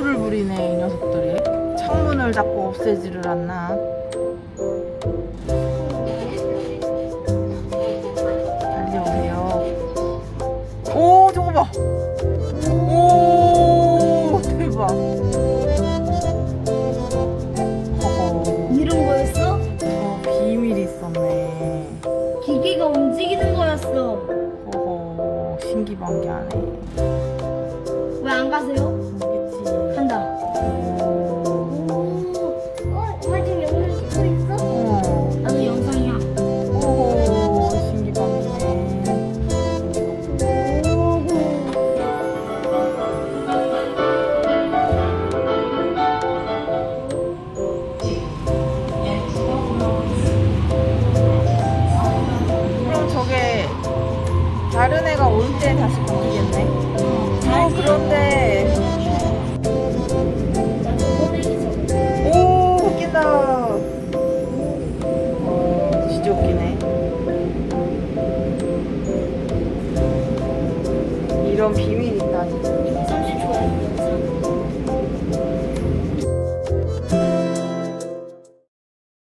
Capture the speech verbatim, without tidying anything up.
기술을 부리네, 이 녀석들이. 창문을 자꾸 없애지를 않나. 빨리 오세요. 오, 저거 봐. 오, 대박. 허허. 이런 거였어? 어, 비밀이 있었네. 기계가 움직이는 거였어. 허허, 신기방기하네. 왜 안 가세요? 모르겠지. 간다. 어, 엄마 지금 영상 찍고 있어? 어. 나도 영상이야. 오, 신기방기네. 그럼 저게 다른 애가 올 때 다시 바뀌겠네. 어, 그런데 오, 웃긴다. 어, 진짜 웃기네. 이런 비밀이 있다니.